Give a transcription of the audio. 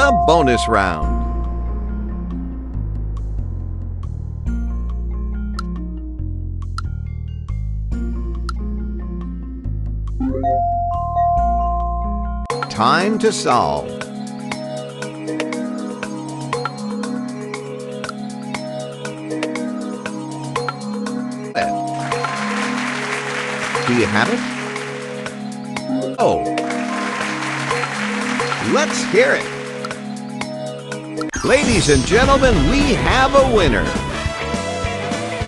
the bonus round. Time to solve. Do you have it? Oh. Let's hear it. Ladies and gentlemen, we have a winner.